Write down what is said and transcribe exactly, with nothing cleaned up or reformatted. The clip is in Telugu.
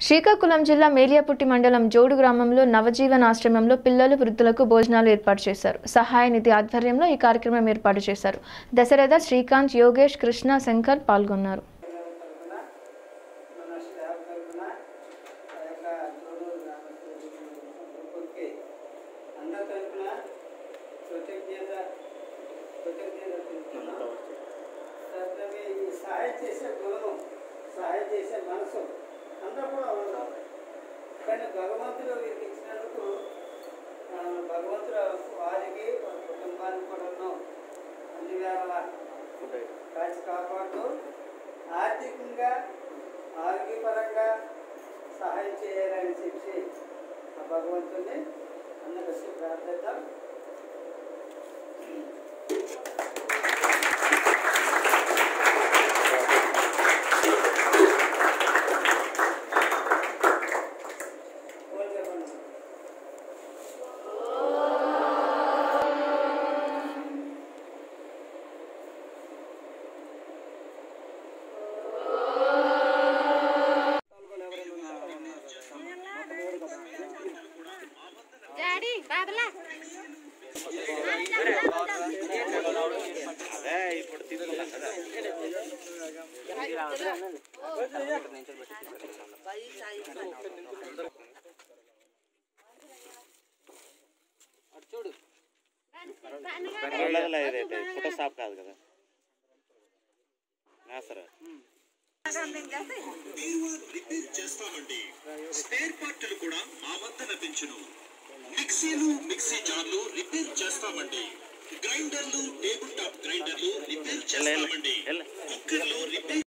శ్రీకాకుళం జిల్లా మేలియాపుట్టి మండలం జోడు గ్రామంలో నవజీవన్ ఆశ్రమంలో పిల్లలు వృద్ధులకు భోజనాలు ఏర్పాటు చేశారు. సహాయ నిధి ఆధ్వర్యంలో ఈ కార్యక్రమం ఏర్పాటు చేశారు. దశరథ, శ్రీకాంత్, యోగేష్, కృష్ణ, శంకర్ పాల్గొన్నారు. అందరూ కూడా ఉన్నారు. కానీ భగవంతుడు వీరికి ఇచ్చినందుకు భగవంతుడు వారికి వారి కుటుంబానికి కూడా అన్ని వేళ కాచి కాపాడుతూ ఆర్థికంగా ఆరోగ్యపరంగా సహాయం చేయాలని చెప్పి ఆ భగవంతుడిని అందరూ ప్రార్థిద్దాం. చూడు ఫోటో స్టాప్ కాదు కదా రిపేర్ చేస్తామండి. స్పేర్ పార్టులు కూడా మా వద్ద లభించును. మిక్సీలు, మిక్సీ జార్లు రిపేర్ చేస్తామండి. గ్రైండర్లు, టేబుల్ టాప్ గ్రైండర్లు రిపేర్ చేస్తామండి. కుక్కర్లు రిపేర్